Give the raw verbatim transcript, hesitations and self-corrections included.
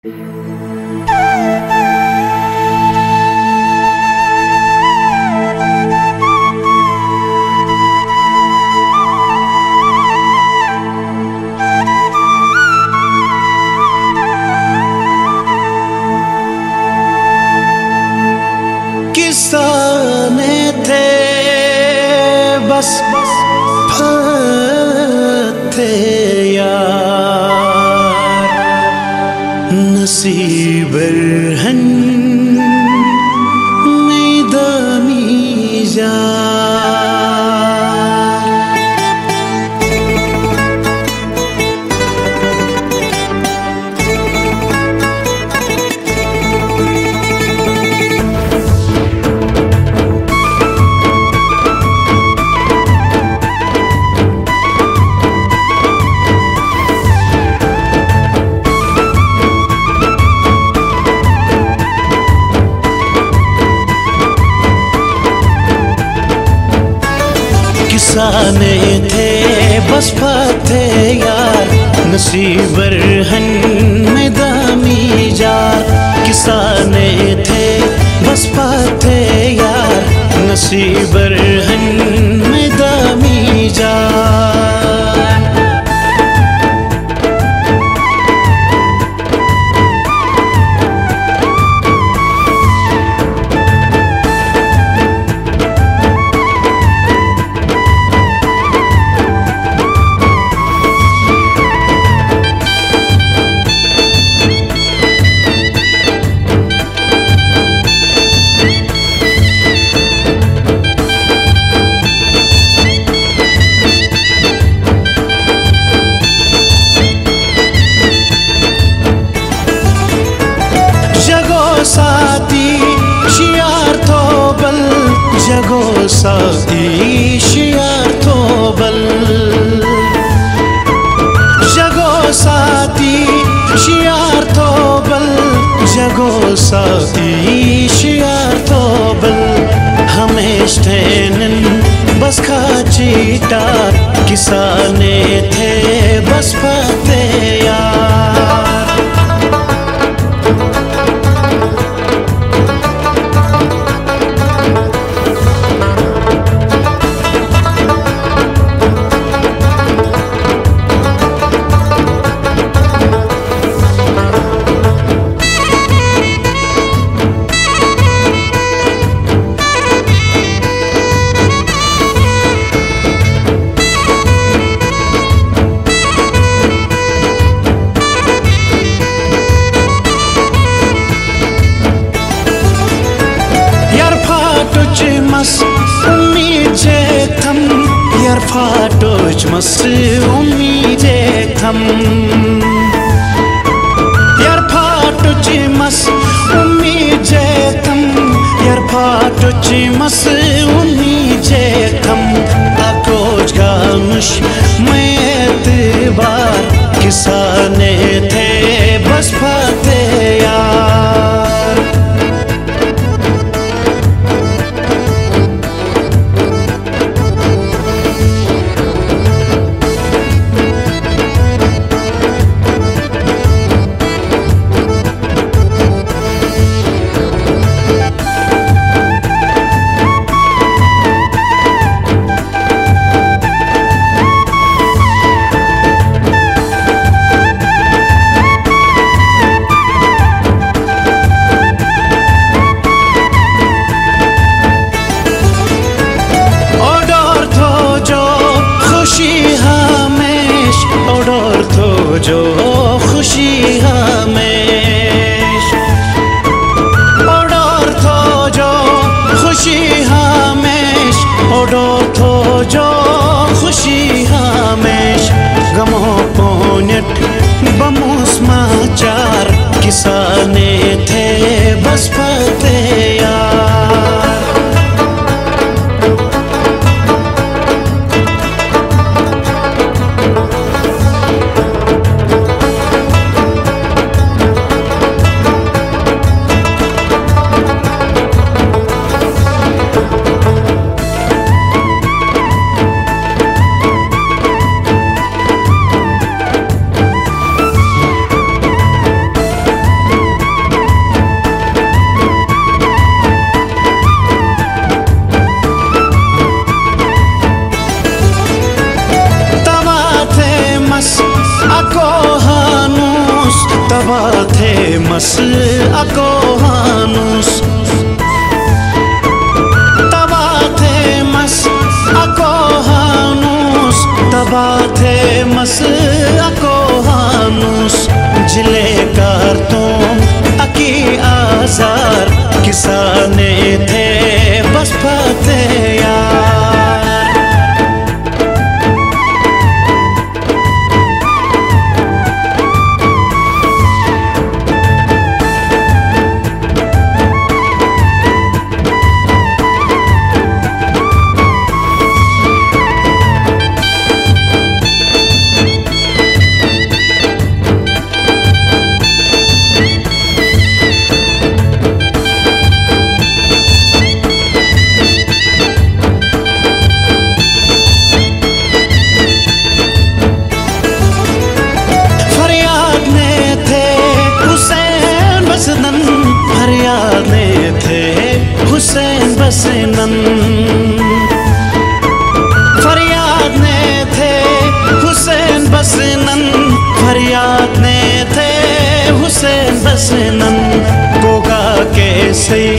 किस्साने थे बस थे यार, नसीब रहन मैदानी जा। किस्साने थे बस थे यार, नसीब रहन मैदानी जार। किस्साने थे बस थे यार, नसीब रहन मैदानी जार। साथी शियार थो बल, जगो साथी शियार थो बल, जगो साथी शियार थो बल, जगो साथी शियार थो बल। हमेश ठेनन बस खा चीटा, किस्साने थे बस थे यार। मस उम्मीद थम यार, फाटोच मस उम्मीद थम यार, फाटोच मस उम्मीद थम यार, फाटोच मस उम्मीद थम। आकोच गानुश मैं एतबार, किस्साने थे बस थे यार। जो खुशी हमेश ओडोर थो, जो खुशी हमेश ओडोर थो, जो खुशी हमेश। गमो पोनट बमोस माचार, किस्साने थे बस थे यार। मस अको हानुस तबा थे मस अको हानुस तबा थे मस अको हानुस जिले कार तुम अकी आजार किसाने थे बस पाते यार। फरियाद में थे हुसैन बसनन फरियाद में थे हुसैन बसनन फरियाद में थे हुसैन बसनन गोगा के से